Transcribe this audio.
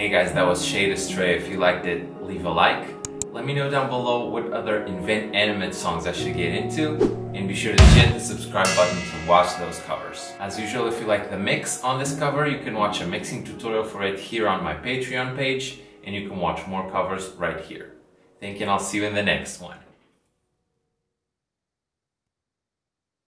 Hey guys, that was Shade Astray. If you liked it, leave a like. Let me know down below what other Invent Animate songs I should get into, and be sure to hit the subscribe button to watch those covers. As usual, if you like the mix on this cover, you can watch a mixing tutorial for it here on my Patreon page, and you can watch more covers right here. Thank you, and I'll see you in the next one.